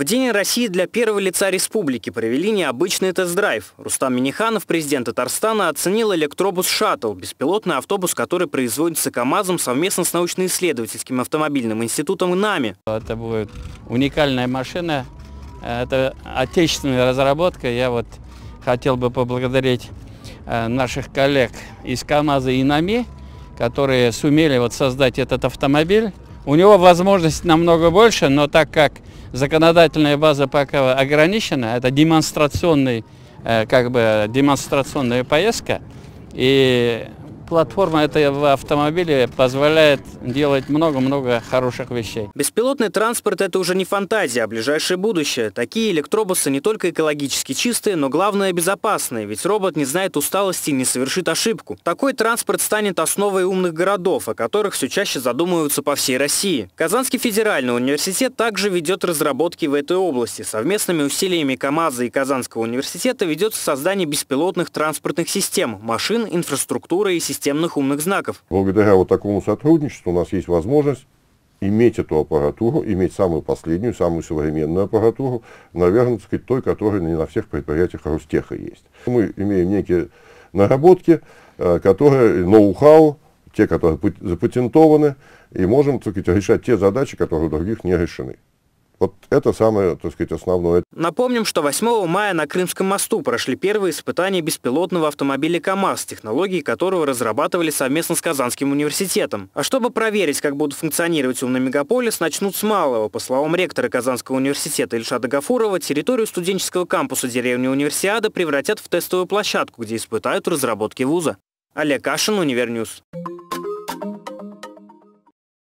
В День России для первого лица республики провели необычный тест-драйв. Рустам Минниханов, президент Татарстана, оценил электробус «Шаттл» – беспилотный автобус, который производится КАМАЗом совместно с научно-исследовательским автомобильным институтом НАМИ. Это будет уникальная машина, это отечественная разработка. Я хотел бы поблагодарить наших коллег из КАМАЗа и НАМИ, которые сумели создать этот автомобиль. У него возможностей намного больше, но так как законодательная база пока ограничена, это демонстрационная поездка, и платформа этого автомобиля позволяет делать много-много хороших вещей. Беспилотный транспорт – это уже не фантазия, а ближайшее будущее. Такие электробусы не только экологически чистые, но главное – безопасные, ведь робот не знает усталости и не совершит ошибку. Такой транспорт станет основой умных городов, о которых все чаще задумываются по всей России. Казанский федеральный университет также ведет разработки в этой области. Совместными усилиями КАМАЗа и Казанского университета ведется создание беспилотных транспортных систем, машин, инфраструктуры и системных умных знаков. Благодаря такому сотрудничеству у нас есть возможность иметь эту аппаратуру, иметь самую последнюю, самую современную аппаратуру, наверное, той, которая не на всех предприятиях Ростеха есть. Мы имеем некие наработки, которые ноу-хау, те, которые запатентованы, и можем, решать те задачи, которые у других не решены. Вот это самое, основное. Напомним, что 8 мая на Крымском мосту прошли первые испытания беспилотного автомобиля КАМАЗ, технологии которого разрабатывали совместно с Казанским университетом. А чтобы проверить, как будут функционировать умный мегаполис, начнут с малого. По словам ректора Казанского университета Ильшата Гафурова, территорию студенческого кампуса деревни Универсиада превратят в тестовую площадку, где испытают разработки вуза. Олег Кашин, Универньюз.